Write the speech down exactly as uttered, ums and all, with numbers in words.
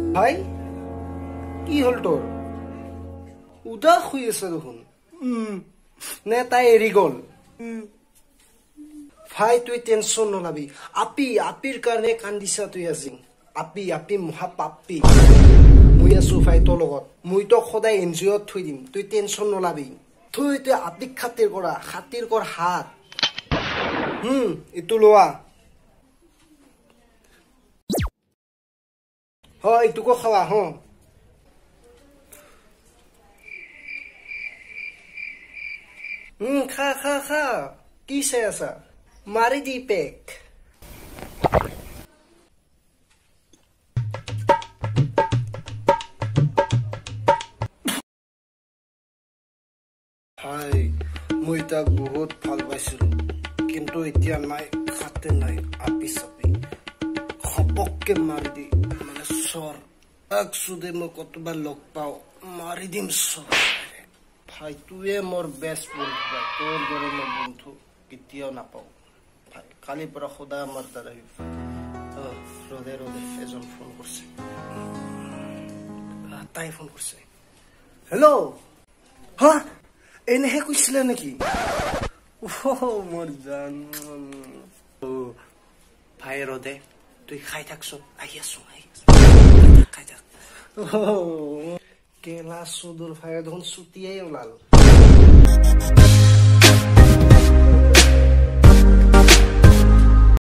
ভাই কি হল তোর উদাস হৈ আছে দেখোন নে তাই এৰি গল ভাই তুই টেনশন নলাবি আপি আপিৰ কাৰণে কান্দিছা তুই আজি আপি আপি মহা পাপি মই আছো ভাই তোৰ লগত মই তো সদায় এনজিঅ'ত থৈ দিম তুই টেনশন নলাবি তুই তুই আপিক খাতিৰ কৰা খাতিৰ কৰ হাত হুম ইটো লোৱা হয় ইটোকো খাৱা হ হুম খা খা খা কি চাই আছা মাৰি দি পেক হাই মই তাক বহুত ভাল পাইছিলো কিন্তু এতিয়া নাই খাতে নাই আপি চাপি খপককে মাৰি দি মানে চৰ তাক সুদে মই কতবা লগ পাওঁ মাৰি দিম চৰ ভাই তুয়ে মোৰ বেষ্ট বন্ধু ভাই তোৰ দৰে মই বন্ধু কেতিয়াও নাপাওঁ ভাই কালিৰ পৰা সদায় আমাৰ দ্বাৰা ৰদে ৰদে এজন ফোন কৰিছে তাই ফোন কৰিছে হেল্ল' হা এনেহে কৈছিলে নেকি মোৰ জান ভাই ৰদে তুই খাই থাকচোন আহি আছো খাই থাক কেলা সুদূৰ ভাই দেখোন ছুটিয়াই ওলাল